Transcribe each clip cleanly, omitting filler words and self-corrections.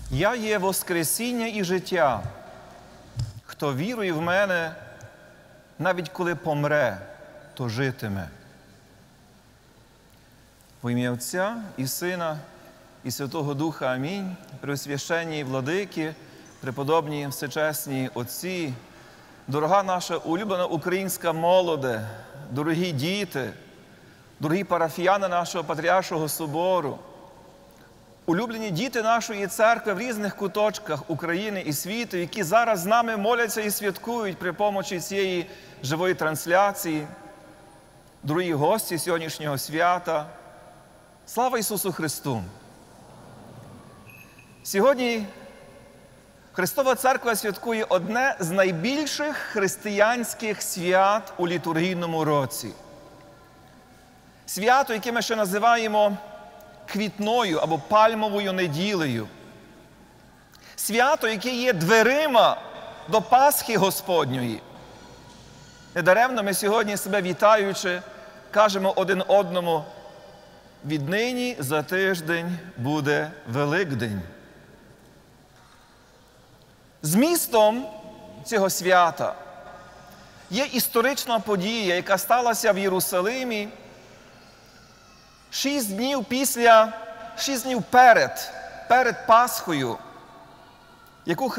Я є воскресіння і життя. Хто вірує в мене, навіть коли помре, то житиме. Во ім'я Отця і Сина, і Святого Духа. Амінь. Преосвященні владики, преподобні всечесні отці, дорога наша улюблена українська молоде, дорогі діти, дорогі парафіяни нашого Патріаршого собору, улюблені діти нашої церкви в різних куточках України і світу, які зараз з нами моляться і святкують при помочі цієї живої трансляції, дорогі гості сьогоднішнього свята. Слава Ісусу Христу! Сьогодні Христова Церква святкує одне з найбільших християнських свят у літургійному році. Свято, яке ми ще називаємо квітною або пальмовою неділею. Свято, яке є дверима до Пасхи Господньої. Недаремно ми сьогодні себе вітаючи, кажемо один одному: віднині за тиждень буде Великдень. Змістом цього свята є історична подія, яка сталася в Єрусалимі 6 днів перед Пасхою, яку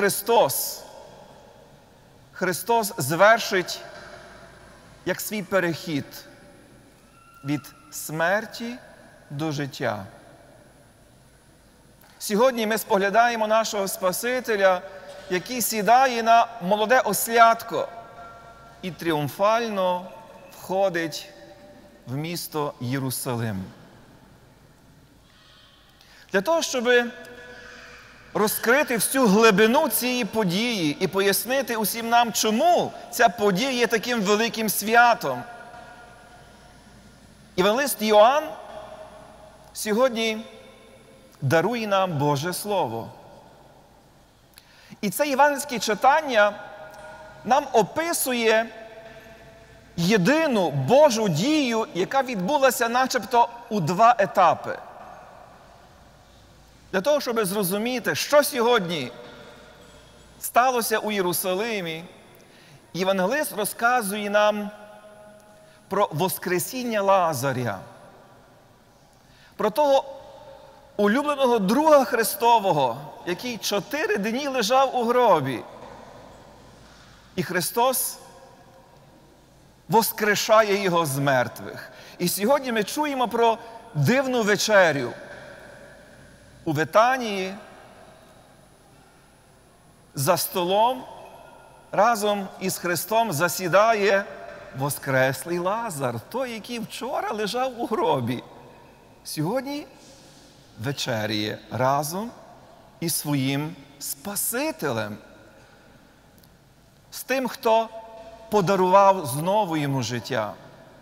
Христос звершить як свій перехід від смерті до життя. Сьогодні ми споглядаємо нашого Спасителя, який сідає на молоде ослятко і тріумфально входить в місто Єрусалим. Для того, щоб розкрити всю глибину цієї події і пояснити усім нам, чому ця подія є таким великим святом, Євангелист Йоанн сьогодні дарує нам Боже Слово. І це євангельське читання нам описує єдину Божу дію, яка відбулася начебто у 2 етапи. Для того, щоб зрозуміти, що сьогодні сталося у Єрусалимі, євангелист розказує нам про воскресіння Лазаря, про того улюбленого друга Христового, який 4 дні лежав у гробі. І Христос воскрешає його з мертвих. І сьогодні ми чуємо про дивну вечерю. У Витанії за столом разом із Христом засідає воскреслий Лазар, той, який вчора лежав у гробі. Сьогодні вечеряє разом із своїм Спасителем, з тим, хто подарував знову йому життя.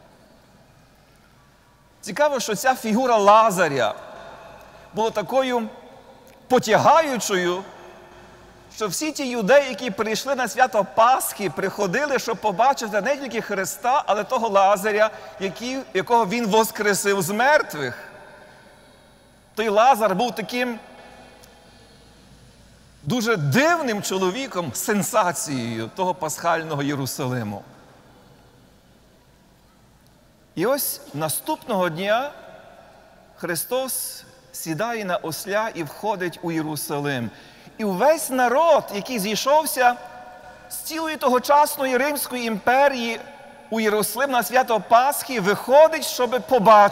Цікаво, що ця фігура Лазаря була такою потягаючою, що всі ті юдеї, які прийшли на свято Пасхи, приходили, щоб побачити не тільки Христа, але того Лазаря, якого Він воскресив з мертвих. Той Лазар був таким дуже дивним чоловіком, сенсацією того пасхального Єрусалиму. І ось наступного дня Христос сідає на осля і входить у Єрусалим. І увесь народ, який зійшовся з цілої тогочасної Римської імперії у Єрусалим на свято Пасхи, виходить, щоб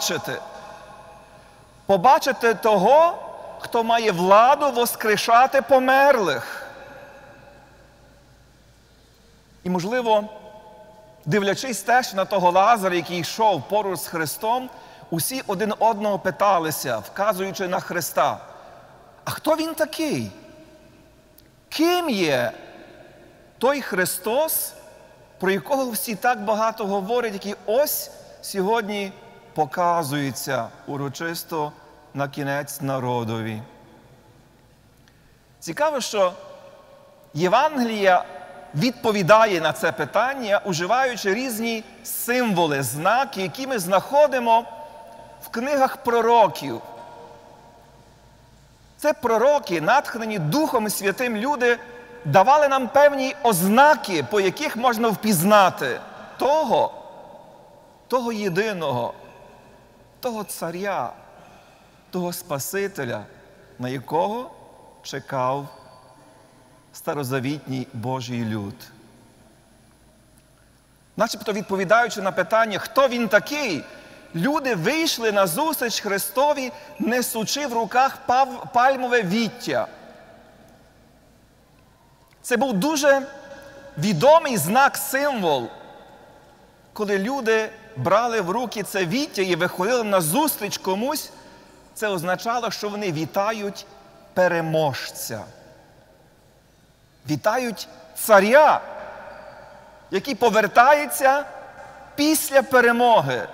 побачити того, хто має владу воскрешати померлих. І, можливо, дивлячись теж на того Лазаря, який йшов поруч з Христом, усі один одного питалися, вказуючи на Христа: а хто Він такий? Ким є той Христос, про якого всі так багато говорять, який ось сьогодні показується урочисто на кінець народові? Цікаво, що Євангелія відповідає на це питання, уживаючи різні символи, знаки, які ми знаходимо в книгах пророків. Це пророки, натхнені Духом Святим люди, давали нам певні ознаки, по яких можна впізнати того єдиного, того царя, того Спасителя, на якого чекав старозавітній Божий люд. Начебто відповідаючи на питання, хто він такий, люди вийшли на зустріч Христові, несучи в руках пальмове віття. Це був дуже відомий знак, символ, коли люди брали в руки це віття і виходили на зустріч комусь, це означало, що вони вітають переможця. Вітають царя, який повертається після перемоги.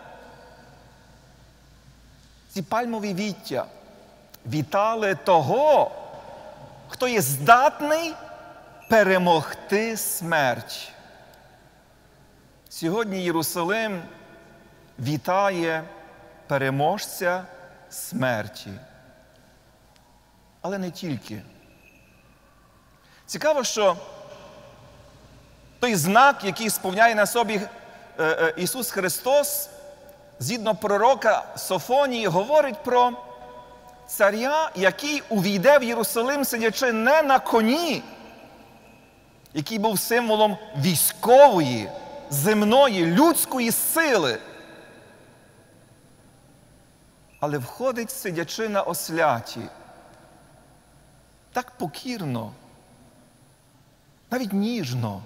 Ці пальмові віття вітали того, хто є здатний перемогти смерть. Сьогодні Єрусалим вітає переможця смерті. Але не тільки. Цікаво, що той знак, який сповняє на собі Ісус Христос, згідно пророка Софонії, говорить про царя, який увійде в Єрусалим, сидячи не на коні, який був символом військової, земної, людської сили, але входить, сидячи на осляті, так покірно, навіть ніжно.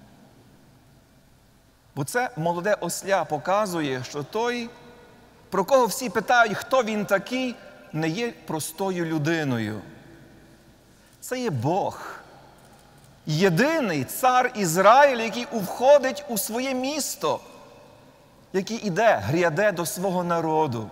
Бо це молоде осля показує, що той, про кого всі питають, хто він такий, не є простою людиною. Це є Бог. Єдиний цар Ізраїля, який входить у своє місто, який іде, гряде до свого народу.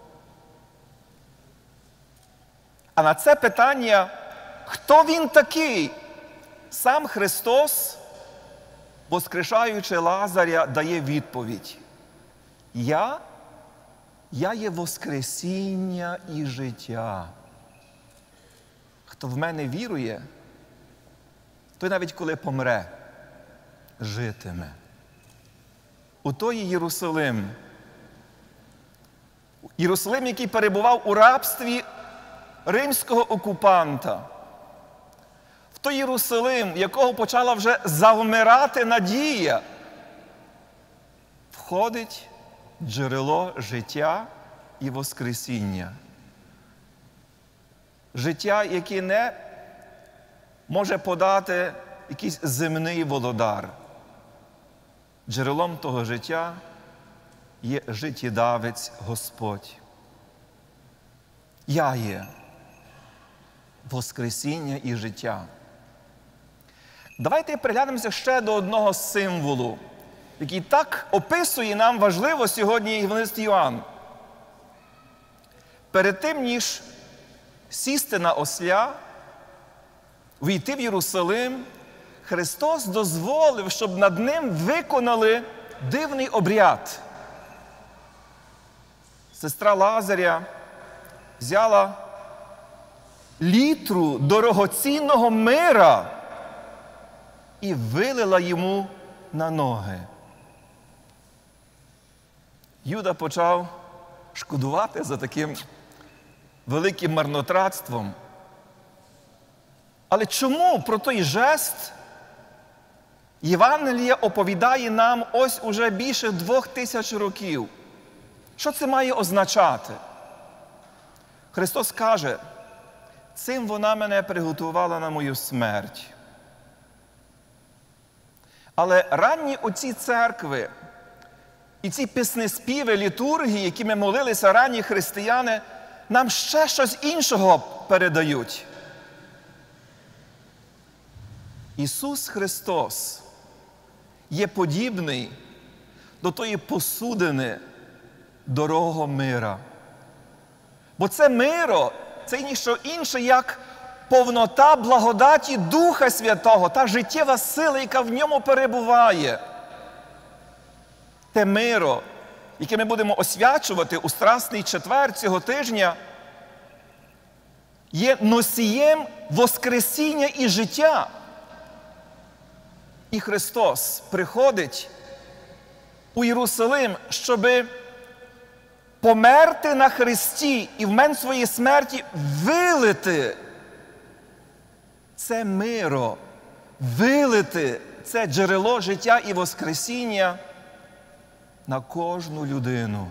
А на це питання, хто він такий, сам Христос, воскрешаючи Лазаря, дає відповідь. Я є воскресіння і життя. Хто в мене вірує, той навіть коли помре, житиме. У той Єрусалим. Єрусалим, який перебував у рабстві римського окупанта. В той Єрусалим, в якого почала вже завмирати надія, входить джерело життя і воскресіння. Життя, яке не може подати якийсь земний володар. Джерелом того життя є життєдавець Господь. Я є воскресіння і життя. Давайте приглянемося ще до одного символу, який так описує нам важливо сьогодні євангелист Йоанн. Перед тим, ніж сісти на осля, війти в Єрусалим, Христос дозволив, щоб над ним виконали дивний обряд. Сестра Лазаря взяла літру дорогоцінного мира і вилила йому на ноги. Юда почав шкодувати за таким великим марнотратством. Але чому про той жест Євангеліє оповідає нам ось уже більше 2000 років? Що це має означати? Христос каже, цим вона мене приготувала на мою смерть. Але ранні отці церкви і ці піснеспіви, літургії, які ми молилися ранні християни, нам ще щось іншого передають. Ісус Христос є подібний до тої посудини дорогого мира. Бо це миро, це ніщо інше, як повнота благодаті Духа Святого, та життєва сила, яка в ньому перебуває. Те миро, яке ми будемо освячувати у Страсний четвер цього тижня, є носієм воскресіння і життя. І Христос приходить у Єрусалим, щоби померти на хресті і в момент своєї смерті вилити це миро, вилити це джерело життя і воскресіння на кожну людину.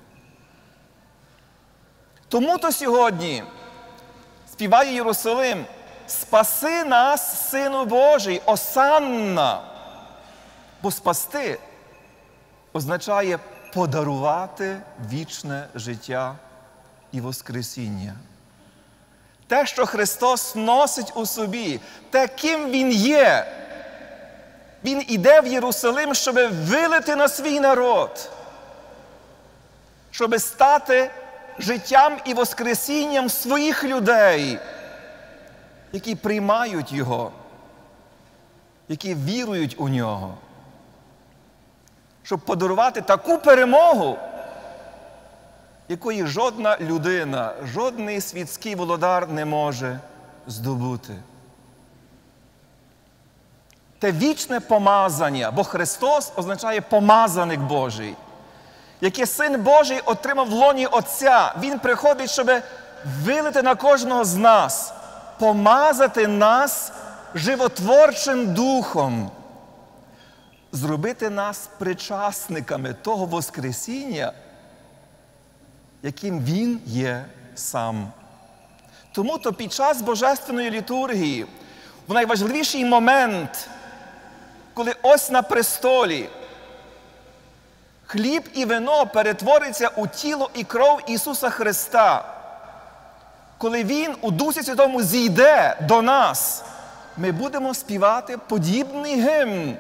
Тому-то сьогодні співає Єрусалим: «Спаси нас, Сину Божий, осанна!» Бо спасти означає подарувати вічне життя і воскресіння. Те, що Христос носить у собі, те, ким Він є, Він іде в Єрусалим, щоб вилити на свій народ, щоб стати життям і воскресінням своїх людей, які приймають Його, які вірують у Нього, щоб подарувати таку перемогу, якої жодна людина, жодний світський володар не може здобути. Те вічне помазання, бо Христос означає помазаник Божий, яке Син Божий отримав в лоні Отця. Він приходить, щоб вилити на кожного з нас, помазати нас животворчим духом, зробити нас причасниками того воскресіння, яким Він є сам. Тому-то під час Божественної літургії, в найважливіший момент, коли ось на престолі хліб і вино перетвориться у тіло і кров Ісуса Христа, коли Він у Дусі Святому зійде до нас, ми будемо співати подібний гімн: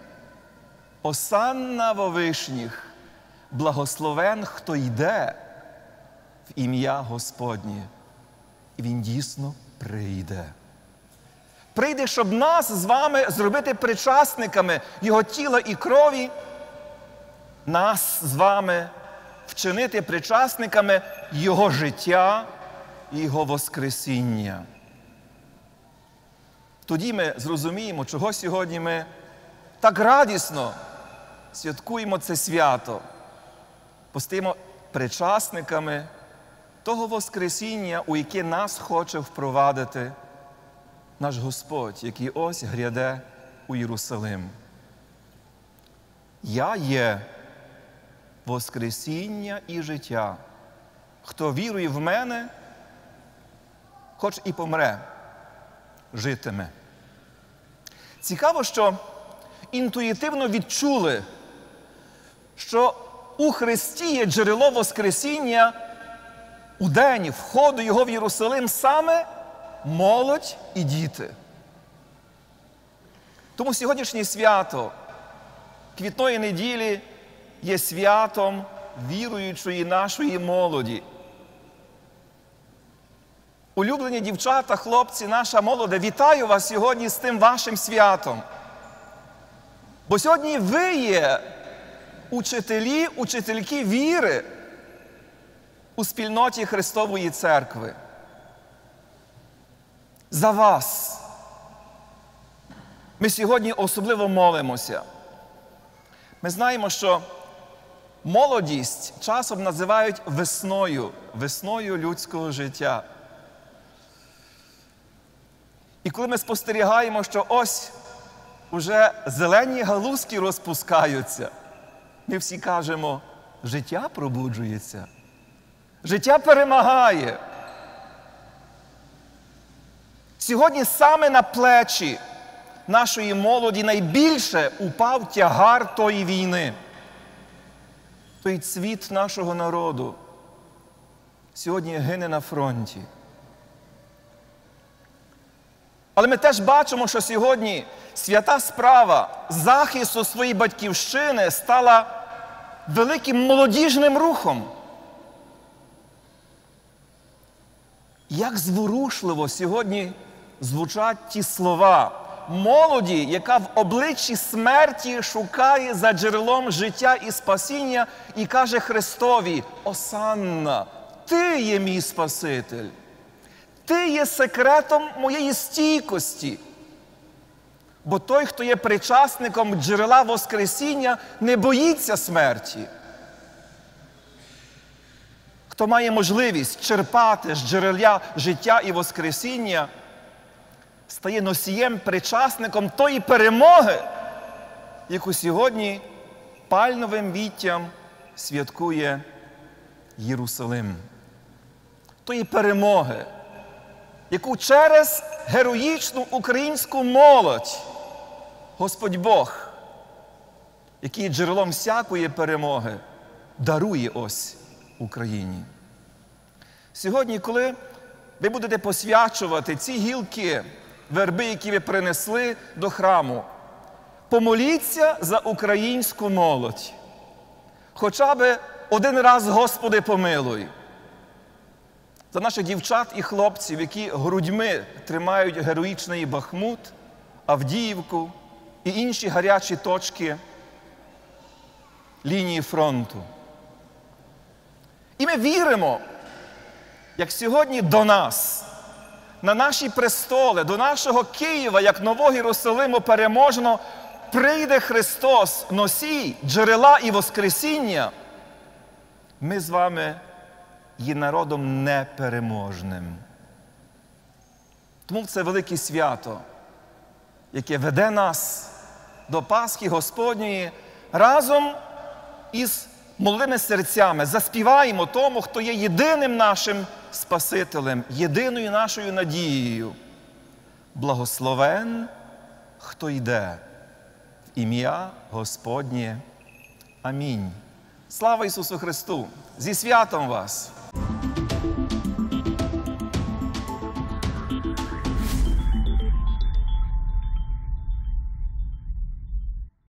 «Осанна во вишніх, благословен, хто йде в ім'я Господнє». І Він дійсно прийде. Прийде, щоб нас з вами зробити причасниками Його тіла і крові, нас з вами вчинити причасниками Його життя і Його воскресіння. Тоді ми зрозуміємо, чого сьогодні ми так радісно святкуємо це свято, постаємо причасниками того воскресіння, у яке нас хоче впровадити наш Господь, який ось гряде у Єрусалим. «Я є воскресіння і життя. Хто вірує в мене, хоч і помре, житиме». Цікаво, що інтуїтивно відчули, що у Христі є джерело воскресіння у день входу Його в Єрусалим саме молодь і діти. Тому сьогоднішнє свято Квітної неділі є святом віруючої нашої молоді. Улюблені дівчата, хлопці, наша молоде, вітаю вас сьогодні з тим вашим святом. Бо сьогодні ви є учителі, учительки віри у спільноті Христової Церкви. За вас ми сьогодні особливо молимося. Ми знаємо, що молодість часом називають весною людського життя. І коли ми спостерігаємо, що ось уже зелені галузки розпускаються, ми всі кажемо: життя пробуджується, життя перемагає. Сьогодні саме на плечі нашої молоді найбільше упав тягар тої війни. Той цвіт нашого народу сьогодні гине на фронті. Але ми теж бачимо, що сьогодні свята справа захисту своєї батьківщини стала великим молодіжним рухом. Як зворушливо сьогодні звучать ті слова молоді, яка в обличчі смерті шукає за джерелом життя і спасіння і каже Христові: «Осанна, Ти є мій Спаситель, Ти є секретом моєї стійкості. Бо той, хто є причасником джерела Воскресіння, не боїться смерті. Хто має можливість черпати з джерела життя і Воскресіння, стає носієм, причасником тої перемоги, яку сьогодні пальмовим віттям святкує Єрусалим. Тої перемоги, яку через героїчну українську молодь Господь Бог, який є джерелом всякої перемоги, дарує ось Україні. Сьогодні, коли ви будете посвячувати ці гілки верби, які ви принесли до храму, помоліться за українську молодь. Хоча б один раз, Господи, помилуй. За наших дівчат і хлопців, які грудьми тримають героїчний Бахмут, Авдіївку і інші гарячі точки лінії фронту. І ми віримо, як сьогодні до нас, на наші престоли, до нашого Києва, як нового Єрусалиму переможно, прийде Христос, носій джерела і Воскресіння, ми з вами є народом непереможним. Тому це велике свято, яке веде нас до Пасхи Господньої, разом із молодими серцями заспіваємо тому, хто є єдиним нашим Спасителем, єдиною нашою надією. Благословен, хто йде в ім'я Господнє. Амінь. Слава Ісусу Христу! Зі святом вас!